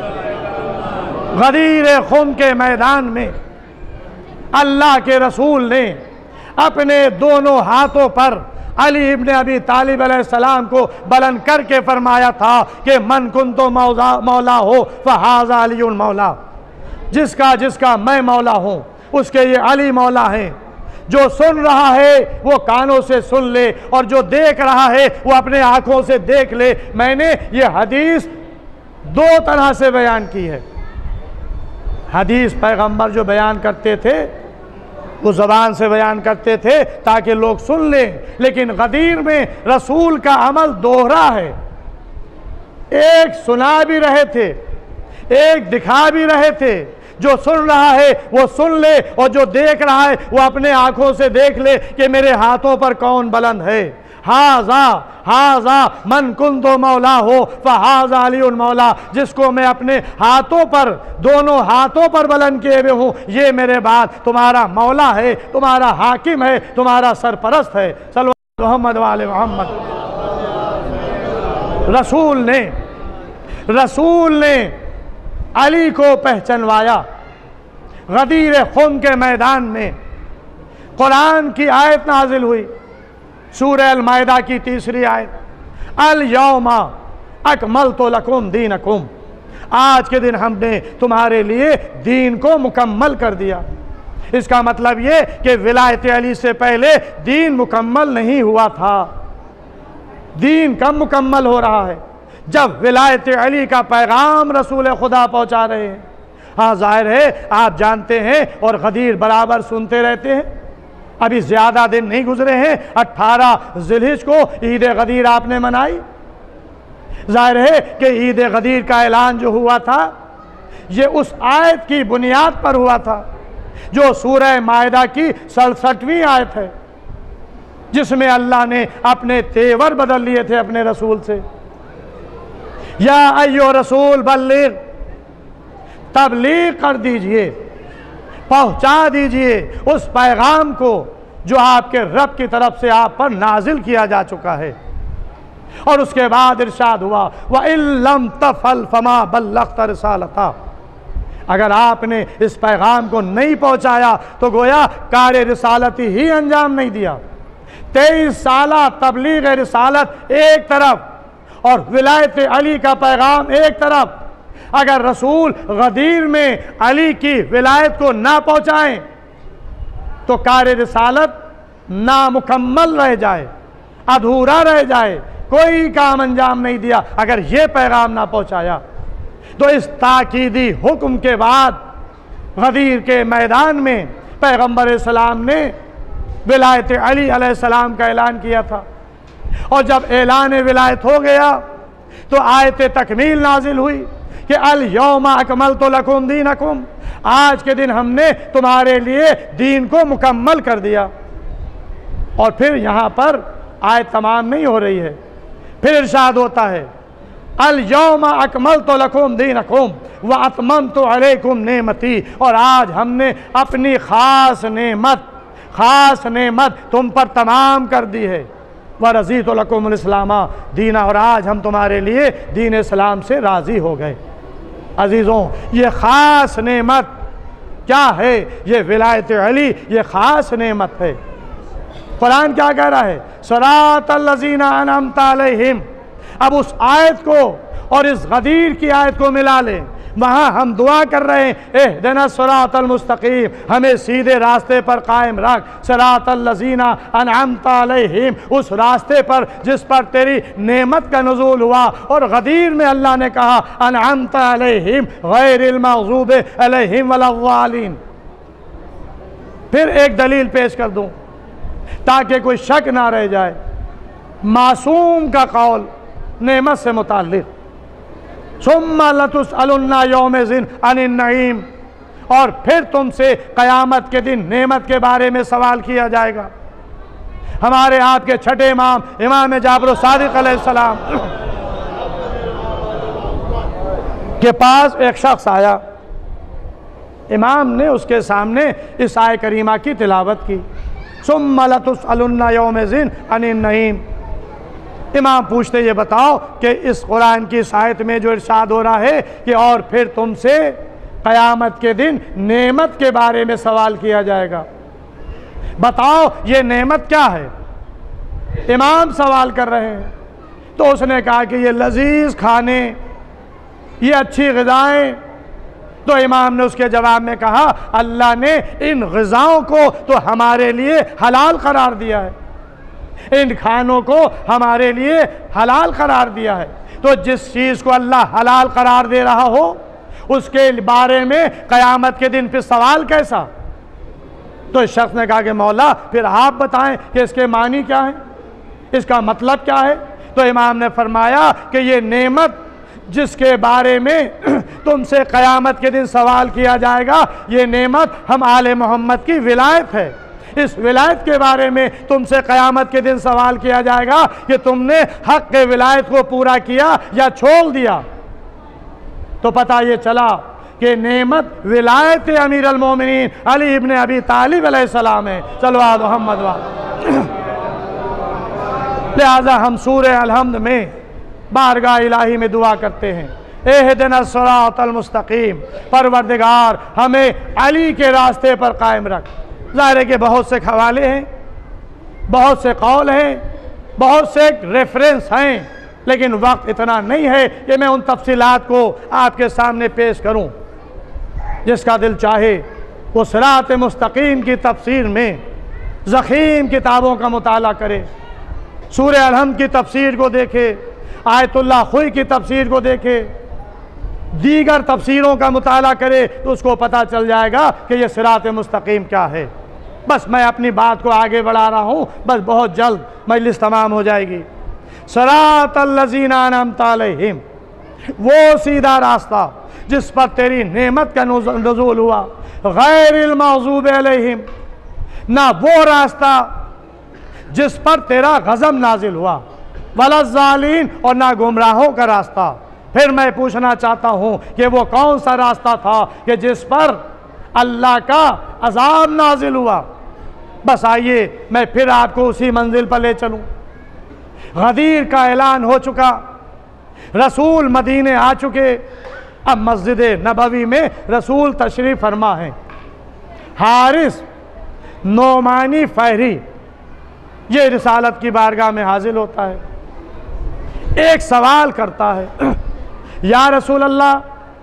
Speaker 3: غدیر خون کے میدان میں اللہ کے رسول نے اپنے دونوں ہاتھوں پر علی ابن ابی طالب علیہ السلام کو بلند کر کے فرمایا تھا کہ من کنت مولا ہو فہذا علی مولا، جس کا جس کا میں مولا ہوں اس کے یہ علی مولا ہیں۔ جو سن رہا ہے وہ کانوں سے سن لے، اور جو دیکھ رہا ہے وہ اپنے آنکھوں سے دیکھ لے۔ میں نے یہ حدیث دو طرح سے بیان کی ہے۔ حدیث پیغمبر جو بیان کرتے تھے وہ زبان سے بیان کرتے تھے تاکہ لوگ سن لیں، لیکن غدیر میں رسول کا عمل دوہرا ہے، ایک سنا بھی رہے تھے، ایک دکھا بھی رہے تھے۔ جو سن رہا ہے وہ سن لے، اور جو دیکھ رہا ہے وہ اپنے آنکھوں سے دیکھ لے کہ میرے ہاتھوں پر کون بلند ہے۔ ہاذا ہاذا من کنت مولا ہو فہذا علی مولا، جس کو میں اپنے ہاتھوں پر، دونوں ہاتھوں پر بلند کیے ہوئے ہوں، یہ میرے بعد تمہارا مولا ہے، تمہارا حاکم ہے، تمہارا سرپرست ہے۔ صلوات محمد وآل محمد۔ رسول نے رسول نے علی کو پہچنوایا۔ غدیر خون کے میدان میں قرآن کی آیت نازل ہوئی، سورہ المائدہ کی تیسری آیت، الیوم اکملت لکم دینکم، آج کے دن ہم نے تمہارے لیے دین کو مکمل کر دیا۔ اس کا مطلب یہ کہ ولایت علی سے پہلے دین مکمل نہیں ہوا تھا۔ دین کب مکمل ہو رہا ہے؟ جب ولایت علی کا پیغام رسول خدا پہنچا رہے ہیں۔ ہاں ظاہر ہے آپ جانتے ہیں اور غدیر برابر سنتے رہتے ہیں، ابھی زیادہ دن نہیں گزرے ہیں، اٹھارہ ذی الحجہ کو عید غدیر آپ نے منائی۔ ظاہر ہے کہ عید غدیر کا اعلان جو ہوا تھا یہ اس آیت کی بنیاد پر ہوا تھا جو سورہ مائدہ کی سڑسٹھویں آیت ہے، جس میں اللہ نے اپنے تیور بدل لیے تھے اپنے رسول سے۔ یا ایھا رسول بلغ، تبلیغ کر دیجئے، پہنچا دیجئے اس پیغام کو جو آپ کے رب کی طرف سے آپ پر نازل کیا جا چکا ہے۔ اور اس کے بعد ارشاد ہوا وَإِن لَمْ تَفْعَلْ فَمَا بَلَّغْتَ رِسَالَتَهُ، اگر آپ نے اس پیغام کو نہیں پہنچایا تو گویا کار رسالتی ہی انجام نہیں دیا۔ تیئیس سالہ تبلیغ رسالت ایک طرف اور ولایت علی کا پیغام ایک طرف، اگر رسول غدیر میں علی کی ولایت کو نہ پہنچائیں تو کار رسالت نامکمل رہ جائے، ادھورا رہ جائے، کوئی کام انجام نہیں دیا اگر یہ پیغام نہ پہنچایا۔ تو اس تاکیدی حکم کے بعد غدیر کے میدان میں پیغمبر اسلام نے ولایت علی علیہ السلام کا اعلان کیا تھا، اور جب اعلان ولایت ہو گیا تو آیت تکمیل نازل ہوئی کہ الیوم اکملت لکم دینکم، آج کے دن ہم نے تمہارے لیے دین کو مکمل کر دیا۔ اور پھر یہاں پر آیت تمام نہیں ہو رہی ہے، پھر ارشاد ہوتا ہے الیوم اکملت لکم دینکم واتممت علیکم نعمتی، اور آج ہم نے اپنی خاص نعمت خاص نعمت تم پر تمام کر دی ہے۔ وَرَضِيتُ لَكُمُ الْإِسْلَامَ دِينًا، اور آج ہم تمہارے لیے دین اسلام سے راضی ہو گئے۔ عزیزوں، یہ خاص نعمت کیا ہے؟ یہ ولایت علی، یہ خاص نعمت ہے۔ قرآن کیا کہہ رہا ہے؟ صراط الذین انعمت علیہم۔ اب اس آیت کو اور اس غدیر کی آیت کو ملا لیں، وہاں ہم دعا کر رہے ہیں اہدنا الصراط المستقیم، ہمیں سیدھے راستے پر قائم رکھ، صراط الذین انعمت علیہم، اس راستے پر جس پر تیری نعمت کا نزول ہوا۔ اور غدیر میں اللہ نے کہا انعمت علیہم غیر المغضوب علیہم ولا الضالین۔ پھر ایک دلیل پیش کر دوں تاکہ کوئی شک نہ رہ جائے، معصوم کا قول نعمت سے متعلق، ثم لتسألن یومئذ عن النعیم، اور پھر تم سے قیامت کے دن نعمت کے بارے میں سوال کیا جائے گا۔ ہمارے آپ کے چھٹے امام امام جعفر صادق علیہ السلام کے پاس ایک شخص آیا، امام نے اس کے سامنے اس آیت کریمہ کی تلاوت کی، ثم لتسألن یومئذ عن النعیم۔ امام پوچھتے یہ بتاؤ کہ اس قرآن کی اس آیت میں جو ارشاد ہو رہا ہے کہ اور پھر تم سے قیامت کے دن نعمت کے بارے میں سوال کیا جائے گا، بتاؤ یہ نعمت کیا ہے؟ امام سوال کر رہے ہیں، تو اس نے کہا کہ یہ لذیذ کھانے، یہ اچھی غذائیں۔ تو امام نے اس کے جواب میں کہا اللہ نے ان غذاؤں کو تو ہمارے لیے حلال قرار دیا ہے، ان کھانوں کو ہمارے لیے حلال قرار دیا ہے، تو جس چیز کو اللہ حلال قرار دے رہا ہو اس کے بارے میں قیامت کے دن پہ سوال کیسا؟ تو اس شخص نے کہا کہ مولا پھر آپ بتائیں کہ اس کے معنی کیا ہے، اس کا مطلب کیا ہے؟ تو امام نے فرمایا کہ یہ نعمت جس کے بارے میں تم سے قیامت کے دن سوال کیا جائے گا، یہ نعمت ہم آل محمد کی ولایت ہے۔ اس ولایت کے بارے میں تم سے قیامت کے دن سوال کیا جائے گا کہ تم نے حق ولایت کو پورا کیا یا چھوڑ دیا۔ تو پتہ یہ چلا کہ نعمت ولایت امیر المومنین علی ابن ابی طالب علیہ السلام ہے۔ چلو آ محمد وآلہ۔ لہذا ہم سورہ الحمد میں بارگاہ الہی میں دعا کرتے ہیں اہدنا الصراط المستقیم، پروردگار ہمیں علی کے راستے پر قائم رکھ۔ ظاہر ہے کہ بہت سے حوالے ہیں، بہت سے قول ہیں، بہت سے ریفرنس ہیں، لیکن وقت اتنا نہیں ہے کہ میں ان تفصیلات کو آپ کے سامنے پیش کروں۔ جس کا دل چاہے وہ صراط مستقیم کی تفسیر میں ضخیم کتابوں کا مطالعہ کرے، سورہ الحمد کی تفسیر کو دیکھے، آیت اللہ خوئی کی تفسیر کو دیکھے، دیگر تفسیروں کا مطالعہ کرے تو اس کو پتہ چل جائے گا کہ یہ صراط مستقیم کیا ہے۔ بس میں اپنی بات کو آگے بڑھا رہا ہوں، بس بہت جلد مجلس تمام ہو جائے گی۔ صراط الذین انعمت علیہم، وہ سیدھا راستہ جس پر تیری نعمت کا نزول ہوا، غیر المغضوب علیہم، نہ وہ راستہ جس پر تیرا غضب نازل ہوا، ولا الضالین، اور نہ گمراہوں کا راستہ۔ پھر میں پوچھنا چاہتا ہوں کہ وہ کون سا راستہ تھا کہ جس پر اللہ کا عذاب نازل ہوا؟ بس آئیے میں پھر آپ کو اسی منزل پر لے چلوں۔ غدیر کا اعلان ہو چکا، رسول مدینے آ چکے، اب مسجد نبوی میں رسول تشریف فرما ہے۔ حارث نعمانی فہری یہ رسالت کی بارگاہ میں حاضر ہوتا ہے، ایک سوال کرتا ہے، یا رسول اللہ،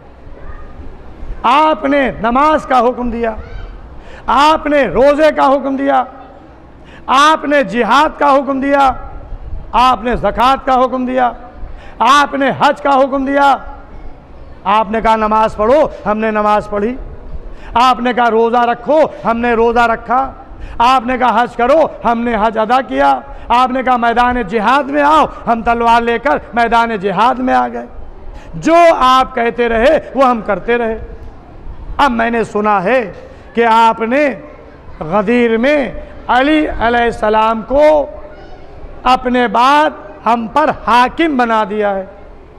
Speaker 3: آپ نے نماز کا حکم دیا، آپ نے روزے کا حکم دیا، آپ نے جہاد کا حکم دیا، آپ نے زکوٰۃ کا حکم دیا، آپ نے حج کا حکم دیا، آپ نے کہا نماز پڑھو، ہم نے نماز پڑھی، آپ نے کہا روزہ رکھو، ہم نے روزہ رکھا، آپ نے کہا حج کرو، ہم نے حج ادا کیا، آپ نے کہا میدان جہاد میں آؤ، ہم تلوار لے کر میدان جہاد میں آ گئے، جو آپ کہتے رہے وہ ہم کرتے رہے۔ اب میں نے سنا ہے کہ آپ نے غدیر میں علی علیہ السلام کو اپنے بعد ہم پر حاکم بنا دیا ہے،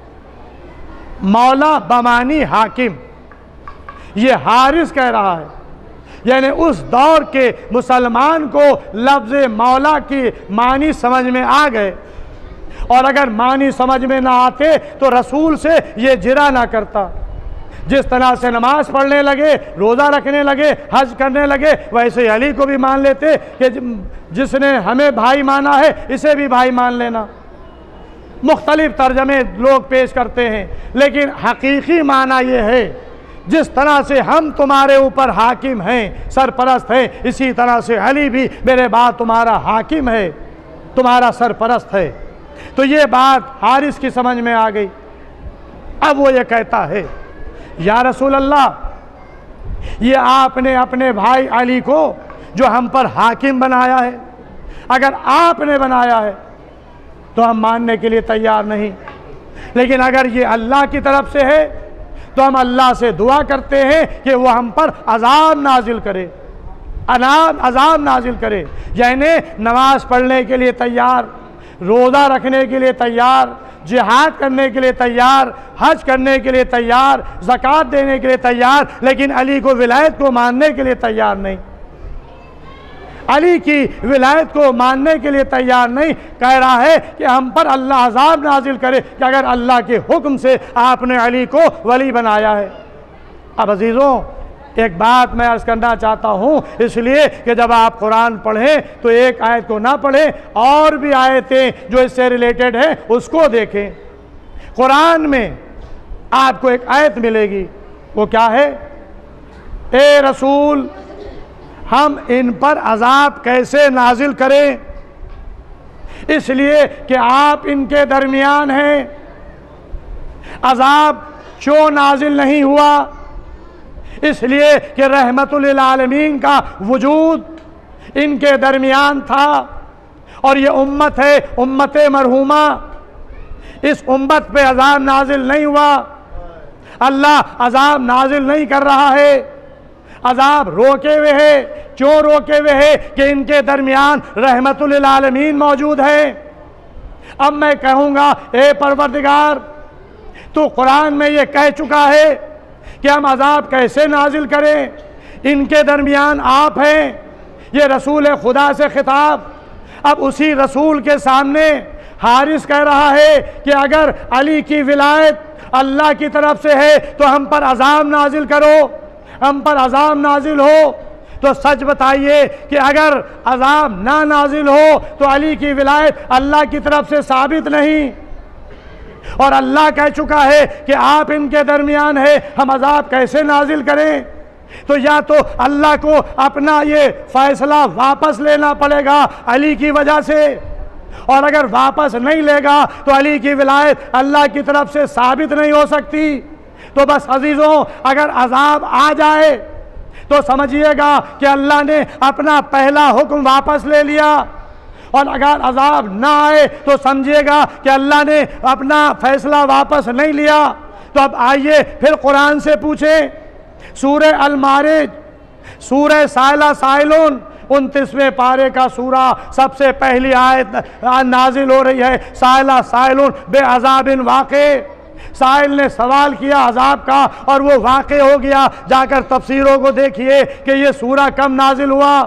Speaker 3: مولا بمانی حاکم، یہ حارث کہہ رہا ہے۔ یعنی اس دور کے مسلمان کو لفظ مولا کی معنی سمجھ میں آ گئے، اور اگر معنی سمجھ میں نہ آتے تو رسول سے یہ جرا نہ کرتا۔ جس طرح سے نماز پڑھنے لگے، روزہ رکھنے لگے، حج کرنے لگے، ویسے علی کو بھی مان لیتے کہ جس نے ہمیں بھائی مانا ہے اسے بھی بھائی مان لینا۔ مختلف ترجمے لوگ پیش کرتے ہیں، لیکن حقیقی معنی یہ ہے جس طرح سے ہم تمہارے اوپر حاکم ہیں، سرپرست ہیں، اسی طرح سے علی بھی میرے بعد تمہارا حاکم ہے، تمہارا سرپرست ہے۔ تو یہ بات حارث کی سمجھ میں آ گئی۔ اب وہ یہ کہتا ہے، یا رسول اللہ، یہ آپ نے اپنے بھائی علی کو جو ہم پر حاکم بنایا ہے، اگر آپ نے بنایا ہے تو ہم ماننے کے لیے تیار نہیں، لیکن اگر یہ اللہ کی طرف سے ہے تو ہم اللہ سے دعا کرتے ہیں کہ وہ ہم پر عذاب نازل کرے، عذاب نازل کرے۔ یعنی نماز پڑھنے کے لیے تیار، روزہ رکھنے کے لیے تیار، جہاد کرنے کے لیے تیار، حج کرنے کے لیے تیار، زکوٰۃ دینے کے لیے تیار، لیکن علی کو ولایت کو ماننے کے لیے تیار نہیں، علی کی ولایت کو ماننے کے لیے تیار نہیں۔ کہہ رہا ہے کہ ہم پر اللہ عذاب نازل کرے کہ اگر اللہ کے حکم سے آپ نے علی کو ولی بنایا ہے۔ اب عزیزوں، ایک بات میں عرض کرنا چاہتا ہوں، اس لیے کہ جب آپ قرآن پڑھیں تو ایک آیت کو نہ پڑھیں، اور بھی آیتیں جو اس سے ریلیٹڈ ہیں اس کو دیکھیں۔ قرآن میں آپ کو ایک آیت ملے گی، وہ کیا ہے؟ اے رسول، ہم ان پر عذاب کیسے نازل کریں؟ اس لیے کہ آپ ان کے درمیان ہیں۔ عذاب کیوں نازل نہیں ہوا؟ اس لیے کہ رحمت للعالمین کا وجود ان کے درمیان تھا، اور یہ امت ہے، امت مرحومہ، اس امت پہ عذاب نازل نہیں ہوا، اللہ عذاب نازل نہیں کر رہا ہے، عذاب روکے ہوئے ہے۔ کیوں روکے ہوئے ہے؟ کہ ان کے درمیان رحمت للعالمین موجود ہے۔ اب میں کہوں گا، اے پروردگار، تو قرآن میں یہ کہہ چکا ہے کہ ہم عذاب کیسے نازل کریں؟ ان کے درمیان آپ ہیں، یہ رسول خدا سے خطاب۔ اب اسی رسول کے سامنے حارث کہہ رہا ہے کہ اگر علی کی ولایت اللہ کی طرف سے ہے تو ہم پر عذاب نازل کرو، ہم پر عذاب نازل ہو۔ تو سچ بتائیے کہ اگر عذاب نہ نازل ہو تو علی کی ولایت اللہ کی طرف سے ثابت نہیں، اور اللہ کہہ چکا ہے کہ آپ ان کے درمیان ہے، ہم عذاب کیسے نازل کریں؟ تو یا تو اللہ کو اپنا یہ فیصلہ واپس لینا پڑے گا علی کی وجہ سے، اور اگر واپس نہیں لے گا تو علی کی ولایت اللہ کی طرف سے ثابت نہیں ہو سکتی۔ تو بس عزیزوں، اگر عذاب آ جائے تو سمجھیے گا کہ اللہ نے اپنا پہلا حکم واپس لے لیا، اور اگر عذاب نہ آئے تو سمجھیے گا کہ اللہ نے اپنا فیصلہ واپس نہیں لیا۔ تو اب آئیے پھر قرآن سے پوچھیں، سورہ المعارج، سورہ سائلہ سائلون، انتیسویں پارے کا سورہ، سب سے پہلی آیت نازل ہو رہی ہے، سائلہ سائلون بے عذاب واقع۔ سائل نے سوال کیا عذاب کا اور وہ واقع ہو گیا۔ جا کر تفسیروں کو دیکھیے کہ یہ سورہ کم نازل ہوا۔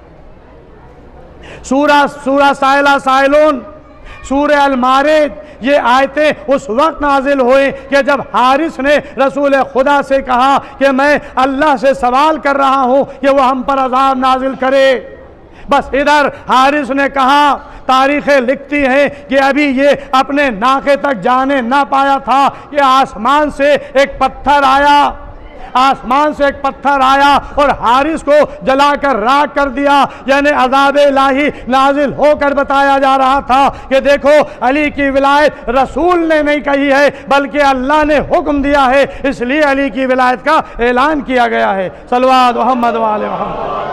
Speaker 3: سورہ سورہ سائلہ سائلون، سورہ المعارج، یہ آیتیں اس وقت نازل ہوئیں کہ جب حارث نے رسول خدا سے کہا کہ میں اللہ سے سوال کر رہا ہوں کہ وہ ہم پر عذاب نازل کرے۔ بس ادھر حارث نے کہا، تاریخیں لکھتی ہیں کہ ابھی یہ اپنے ناقے تک جانے نہ پایا تھا کہ آسمان سے ایک پتھر آیا، آسمان سے ایک پتھر آیا اور حارث کو جلا کر راکھ کر دیا۔ یعنی عذاب الہی نازل ہو کر بتایا جا رہا تھا کہ دیکھو علی کی ولایت رسول نے نہیں کہی ہے بلکہ اللہ نے حکم دیا ہے، اس لیے علی کی ولایت کا اعلان کیا گیا ہے۔ صلوات محمد و آل محمد۔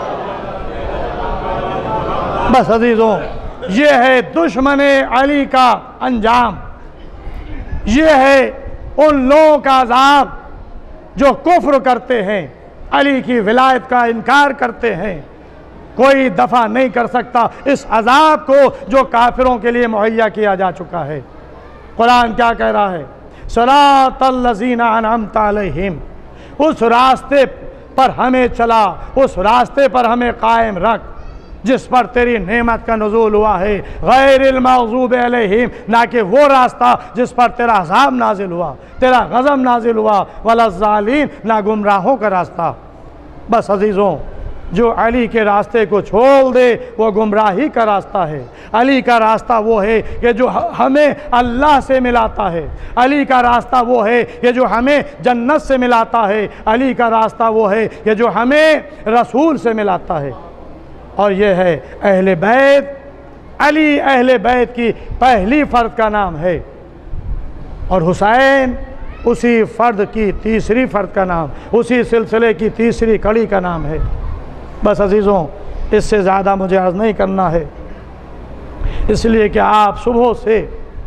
Speaker 3: بس عزیزوں، یہ ہے دشمن علی کا انجام، یہ ہے ان لوگوں کا عذاب جو کفر کرتے ہیں، علی کی ولایت کا انکار کرتے ہیں۔ کوئی دفع نہیں کر سکتا اس عذاب کو جو کافروں کے لیے مہیا کیا جا چکا ہے۔ قرآن کیا کہہ رہا ہے؟ صراط الذین انعمت علیہم، اس راستے پر ہمیں چلا، اس راستے پر ہمیں قائم رکھ جس پر تیری نعمت کا نزول ہوا ہے، غیر المغضوب علیہم، نہ کہ وہ راستہ جس پر تیرا عذاب نازل ہوا، تیرا غضب نازل ہوا، ولا الضالین، نہ گمراہوں کا راستہ۔ بس عزیزوں، جو علی کے راستے کو چھوڑ دے وہ گمراہی کا راستہ ہے۔ علی کا راستہ وہ ہے کہ جو ہمیں اللہ سے ملاتا ہے، علی کا راستہ وہ ہے کہ جو ہمیں جنت سے ملاتا ہے، علی کا راستہ وہ ہے کہ جو ہمیں رسول سے ملاتا ہے، اور یہ ہے اہل بیت۔ علی اہل بیت کی پہلی فرد کا نام ہے، اور حسین اسی فرد کی تیسری فرد کا نام، اسی سلسلے کی تیسری کڑی کا نام ہے۔ بس عزیزوں، اس سے زیادہ مجھے عرض نہیں کرنا ہے، اس لیے کہ آپ صبح سے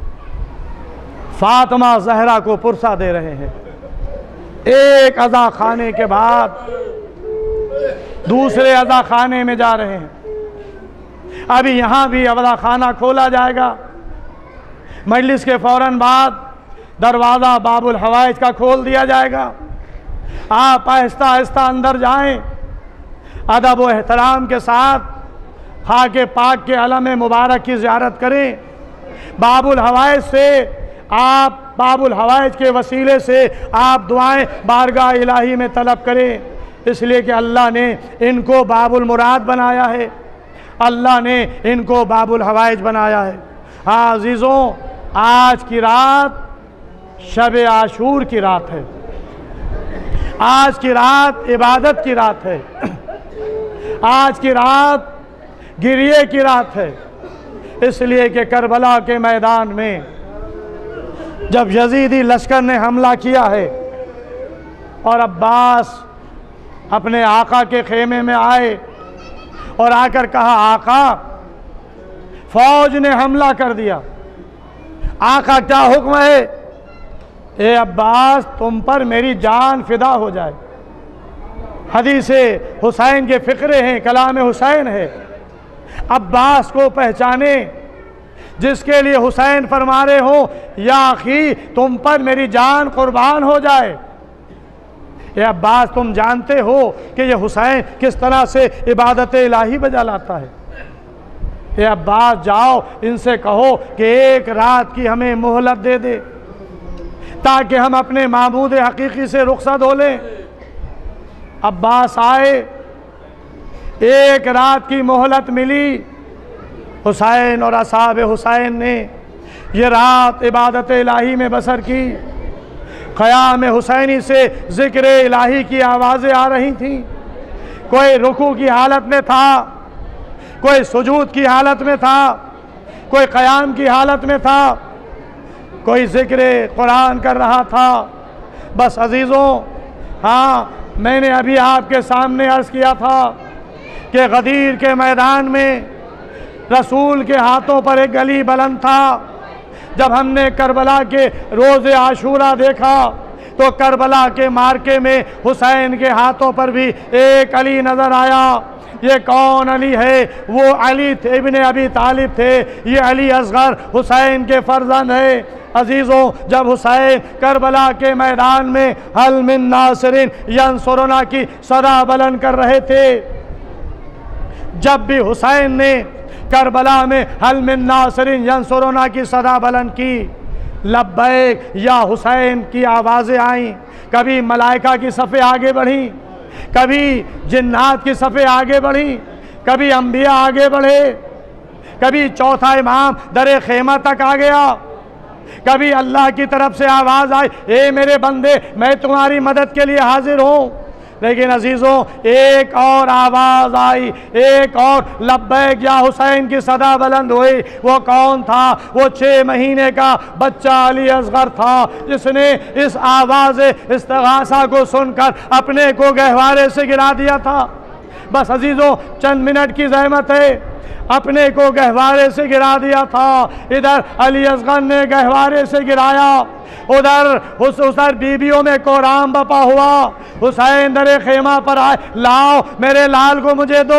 Speaker 3: فاطمہ زہرا کو پرسہ دے رہے ہیں، ایک عزا خانے کے بعد دوسرے عزا خانے میں جا رہے ہیں۔ ابھی یہاں بھی عزا خانہ کھولا جائے گا، مجلس کے فوراً بعد دروازہ باب الحوائج کا کھول دیا جائے گا۔ آپ آہستہ آہستہ اندر جائیں، ادب و احترام کے ساتھ خاک پاک کے علم مبارک کی زیارت کریں۔ باب الحوائج سے آپ باب الحوائج کے وسیلے سے آپ دعائیں بارگاہ الہی میں طلب کریں، اس لیے کہ اللہ نے ان کو باب المراد بنایا ہے، اللہ نے ان کو باب الحوائج بنایا ہے۔ ہاں عزیزوں، آج کی رات شب عاشور کی رات ہے، آج کی رات عبادت کی رات ہے، آج کی رات گریے کی رات ہے، اس لیے کہ کربلا کے میدان میں جب یزیدی لشکر نے حملہ کیا ہے اور عباس اپنے آقا کے خیمے میں آئے اور آ کر کہا آقا فوج نے حملہ کر دیا، آقا کیا حکم ہے؟ اے عباس تم پر میری جان فدا ہو جائے۔ حدیث حسین کے فقرے ہیں، کلام حسین ہے۔ عباس کو پہچانے جس کے لیے حسین فرما رہے ہوں یا اخی تم پر میری جان قربان ہو جائے۔ اے عباس تم جانتے ہو کہ یہ حسین کس طرح سے عبادت الہی بجا لاتا ہے۔ اے عباس جاؤ ان سے کہو کہ ایک رات کی ہمیں مہلت دے دے تاکہ ہم اپنے معبود حقیقی سے رخصت ہو لیں۔ عباس آئے، ایک رات کی مہلت ملی۔ حسین اور اصحاب حسین نے یہ رات عبادت الہی میں بسر کی۔ قیام حسینی سے ذکر الہی کی آوازیں آ رہی تھیں، کوئی رکوع کی حالت میں تھا، کوئی سجود کی حالت میں تھا، کوئی قیام کی حالت میں تھا، کوئی ذکر قرآن کر رہا تھا۔ بس عزیزوں، ہاں میں نے ابھی آپ کے سامنے عرض کیا تھا کہ غدیر کے میدان میں رسول کے ہاتھوں پر ایک گلی بلند تھا۔ جب ہم نے کربلا کے روز عاشورہ دیکھا تو کربلا کے مارکے میں حسین کے ہاتھوں پر بھی ایک علی نظر آیا۔ یہ کون علی ہے؟ وہ علی ابن ابی طالب تھے، یہ علی اصغر حسین کے فرزند ہے۔ عزیزوں، جب حسین کربلا کے میدان میں حل من ناصر ینصرنا کی صدا بلند کر رہے تھے، جب بھی حسین نے کربلا میں حل من ناصر ینصرنا کی صدا بلند کی، لبیک یا حسین کی آوازیں آئیں۔ کبھی ملائکہ کی صفیں آگے بڑھیں، کبھی جنات کی صفیں آگے بڑھیں، کبھی انبیاء آگے بڑھے، کبھی چوتھا امام در خیمہ تک آ گیا، کبھی اللہ کی طرف سے آواز آئی، اے میرے بندے میں تمہاری مدد کے لیے حاضر ہوں۔ لیکن عزیزوں، ایک اور آواز آئی، ایک اور لبیک یا حسین کی صدا بلند ہوئی۔ وہ کون تھا؟ وہ چھ مہینے کا بچہ علی اصغر تھا، جس نے اس آواز استغاثہ کو سن کر اپنے کو گہوارے سے گرا دیا تھا۔ بس عزیزوں، چند منٹ کی زحمت ہے، اپنے کو گہوارے سے گرا دیا تھا۔ ادھر علی اصغر نے گہوارے سے گرایا، ادھر اس ادھر بیویوں میں کورام بپا ہوا۔ حسین در خیمہ پر آئے، لاؤ میرے لال کو مجھے دو۔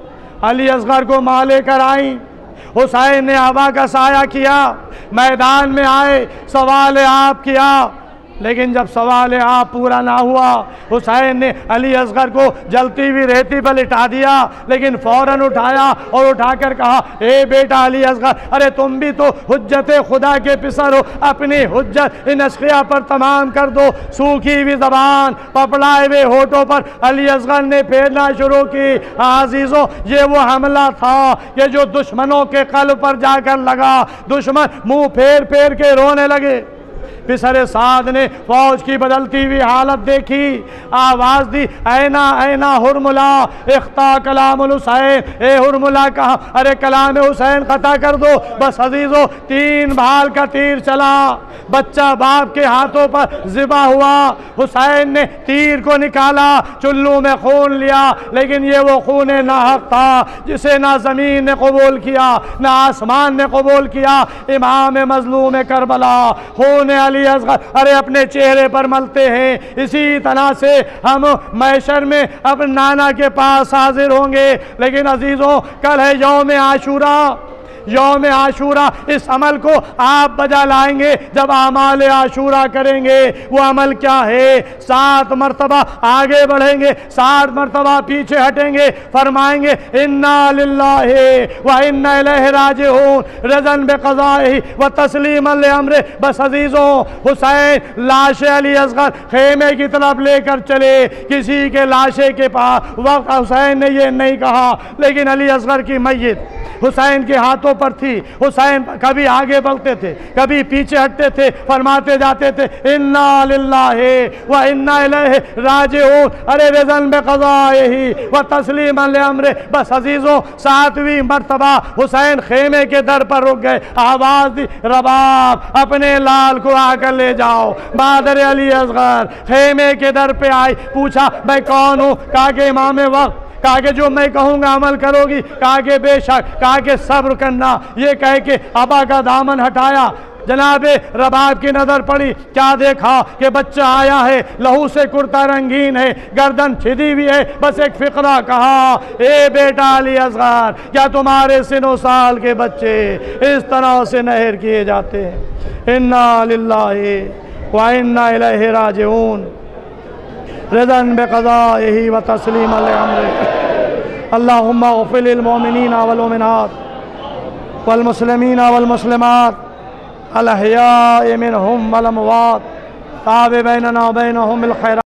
Speaker 3: علی اصغر کو ماں لے کر آئیں۔ حسین نے آبا کا سایہ کیا، میدان میں آئے، سوال آپ کیا، لیکن جب سوال آپ پورا نہ ہوا، حسین نے علی اصغر کو جلتی ہوئی ریتی پر لٹا دیا، لیکن فوراً اٹھایا اور اٹھا کر کہا، اے بیٹا علی اصغر، ارے تم بھی تو حجت خدا کے پسر ہو، اپنی حجت ان اشقیاء پر تمام کر دو۔ سوکھی ہوئی زبان، پپڑائے ہوئے ہونٹوں پر علی اصغر نے پھیرنا شروع کی۔ عزیزوں، یہ وہ حملہ تھا کہ جو دشمنوں کے قلب پر جا کر لگا، دشمن منہ پھیر پھیر کے رونے لگے۔ پسر سعد نے فوج کی بدلتی ہوئی حالت دیکھی، آواز دی، اینا اینا حرملا اختا کلام الحسین، اے حرملا کہا، ارے کلام حسین قطع کر دو۔ بس عزیزوں، تین بھال کا تیر چلا، بچہ باپ کے ہاتھوں پر ذبح ہوا۔ حسین نے تیر کو نکالا، چلو میں خون لیا، لیکن یہ وہ خون ناحق تھا جسے نہ زمین نے قبول کیا نہ آسمان نے قبول کیا۔ امام مظلوم کربلا خون علی اصغر ارے اپنے چہرے پر ملتے ہیں۔ اسی طرح سے ہم محشر میں اب نانا کے پاس حاضر ہوں گے۔ لیکن عزیزوں، کل ہے یوم عاشورہ، یوم عاشورہ، اس عمل کو آپ بجا لائیں گے جب اعمال عاشورہ کریں گے۔ وہ عمل کیا ہے؟ سات مرتبہ آگے بڑھیں گے، سات مرتبہ پیچھے ہٹیں گے، فرمائیں گے انا للہ و انا الیہ راجعون، رضا بقضائہ و تسلیما لامرہ۔ بس عزیزوں، حسین لاش علی اصغر خیمے کی طرف لے کر چلے، کسی کے لاشے کے پاس وقت حسین نے یہ نہیں کہا، لیکن علی اصغر کی میت حسین کے ہاتھوں پر تھی۔ حسین کبھی آگے بڑھتے تھے، کبھی پیچھے ہٹتے تھے، فرماتے جاتے تھے انا للہ و انا الیہ راجعون، ارے رضا بقضائہ و تسلیما لامرہ۔ بس عزیزوں، ساتویں مرتبہ حسین خیمے کے در پر رک گئے، آواز دی، رباب اپنے لال کو آ کر لے جاؤ۔ بہادر علی اصغر خیمے کے در پہ آئی، پوچھا میں کون ہوں؟ کہا کہ امام وقت، کہا کہ جو میں کہوں گا عمل کرو گی، کہا کہ بے شک، کہا کہ صبر کرنا۔ یہ کہہ کے ابا کا دامن ہٹایا، جناب رباب کی نظر پڑی، کیا دیکھا کہ بچہ آیا ہے، لہو سے کرتا رنگین ہے، گردن چھدی ہوئی ہے، بس ایک فقرہ کہا، اے بیٹا علی اصغر، کیا تمہارے سن و سال کے بچے اس طرح سے نہر کیے جاتے ہیں؟ انا للہ و انا الیہ راجعون، رضا بقضائہ و تسلیما لامرہ۔ اللہم اغفر للمؤمنین والمؤمنات والمسلمین والمسلمات الاحیاء منہم والاموات، تاب بیننا و بینہم الخیرات۔